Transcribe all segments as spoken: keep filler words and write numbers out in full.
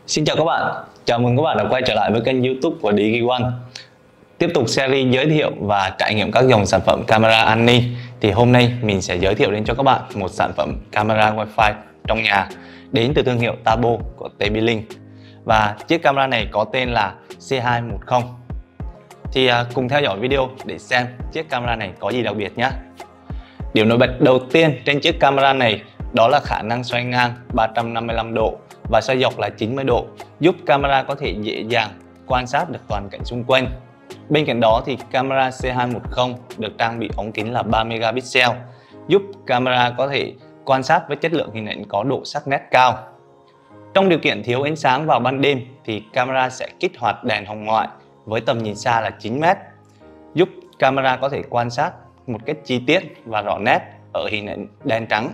Xin chào các bạn, chào mừng các bạn đã quay trở lại với kênh YouTube của DigiOne. Tiếp tục series giới thiệu và trải nghiệm các dòng sản phẩm camera an ninh, thì hôm nay mình sẽ giới thiệu đến cho các bạn một sản phẩm camera Wi-Fi trong nhà đến từ thương hiệu Tabo của tê pê Link. Và chiếc camera này có tên là C hai một không. Thì à, cùng theo dõi video để xem chiếc camera này có gì đặc biệt nhé. Điểm nổi bật đầu tiên trên chiếc camera này đó là khả năng xoay ngang ba trăm năm mươi lăm độ và xoay dọc là chín mươi độ, giúp camera có thể dễ dàng quan sát được toàn cảnh xung quanh. Bên cạnh đó thì camera C hai một không được trang bị ống kính là ba megapixel, giúp camera có thể quan sát với chất lượng hình ảnh có độ sắc nét cao. Trong điều kiện thiếu ánh sáng vào ban đêm thì camera sẽ kích hoạt đèn hồng ngoại với tầm nhìn xa là chín mét, giúp camera có thể quan sát một cách chi tiết và rõ nét ở hình ảnh đen trắng.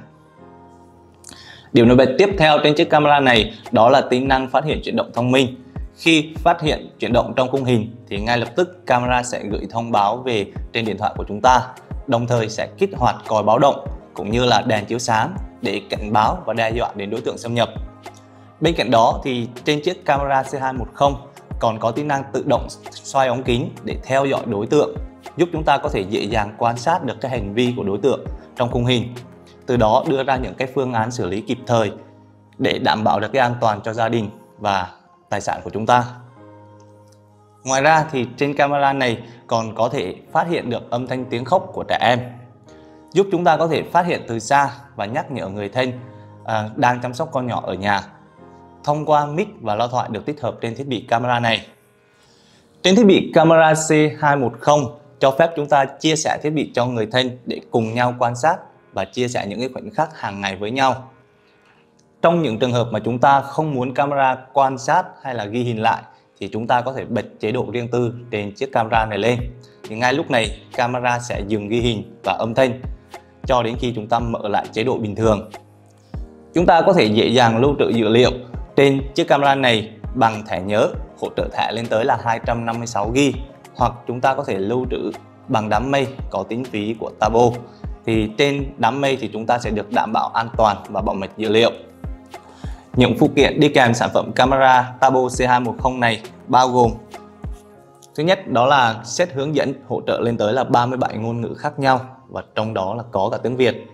Điểm nổi bật tiếp theo trên chiếc camera này đó là tính năng phát hiện chuyển động thông minh. Khi phát hiện chuyển động trong khung hình thì ngay lập tức camera sẽ gửi thông báo về trên điện thoại của chúng ta, đồng thời sẽ kích hoạt còi báo động cũng như là đèn chiếu sáng để cảnh báo và đe dọa đến đối tượng xâm nhập. Bên cạnh đó thì trên chiếc camera C hai một không còn có tính năng tự động xoay ống kính để theo dõi đối tượng, giúp chúng ta có thể dễ dàng quan sát được cái hành vi của đối tượng trong khung hình, từ đó đưa ra những cái phương án xử lý kịp thời để đảm bảo được cái an toàn cho gia đình và tài sản của chúng ta. Ngoài ra thì trên camera này còn có thể phát hiện được âm thanh tiếng khóc của trẻ em, giúp chúng ta có thể phát hiện từ xa và nhắc nhở người thân à, đang chăm sóc con nhỏ ở nhà thông qua mic và loa thoại được tích hợp trên thiết bị camera này. Trên thiết bị camera C hai một không cho phép chúng ta chia sẻ thiết bị cho người thân để cùng nhau quan sát và chia sẻ những cái khoảnh khắc hàng ngày với nhau. Trong những trường hợp mà chúng ta không muốn camera quan sát hay là ghi hình lại thì chúng ta có thể bật chế độ riêng tư trên chiếc camera này lên. Thì ngay lúc này camera sẽ dừng ghi hình và âm thanh cho đến khi chúng ta mở lại chế độ bình thường. Chúng ta có thể dễ dàng lưu trữ dữ liệu trên chiếc camera này bằng thẻ nhớ hỗ trợ thẻ lên tới là hai trăm năm mươi sáu gi ga bai, hoặc chúng ta có thể lưu trữ bằng đám mây có tính phí của Tabo. Thì trên đám mây thì chúng ta sẽ được đảm bảo an toàn và bảo mật dữ liệu. Những phụ kiện đi kèm sản phẩm camera Tabo C hai một không này bao gồm: thứ nhất đó là set hướng dẫn hỗ trợ lên tới là ba mươi bảy ngôn ngữ khác nhau và trong đó là có cả tiếng Việt.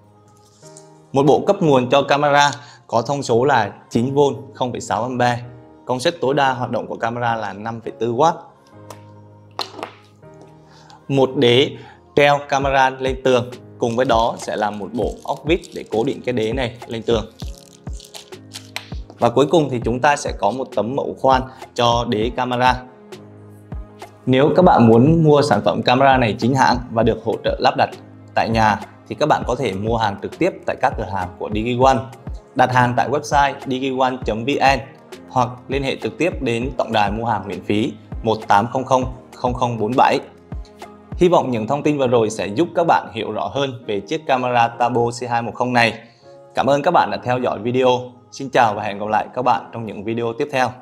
Một bộ cấp nguồn cho camera có thông số là chín vôn không phẩy sáu am pe, công suất tối đa hoạt động của camera là năm phẩy bốn oát. Một đế treo camera lên tường, cùng với đó sẽ là một bộ ốc vít để cố định cái đế này lên tường. Và cuối cùng thì chúng ta sẽ có một tấm mẫu khoan cho đế camera. Nếu các bạn muốn mua sản phẩm camera này chính hãng và được hỗ trợ lắp đặt tại nhà thì các bạn có thể mua hàng trực tiếp tại các cửa hàng của DigiOne, đặt hàng tại website digione chấm vn hoặc liên hệ trực tiếp đến tổng đài mua hàng miễn phí một tám không không không không bốn bảy. Hy vọng những thông tin vừa rồi sẽ giúp các bạn hiểu rõ hơn về chiếc camera Tabo C hai một không này. Cảm ơn các bạn đã theo dõi video. Xin chào và hẹn gặp lại các bạn trong những video tiếp theo.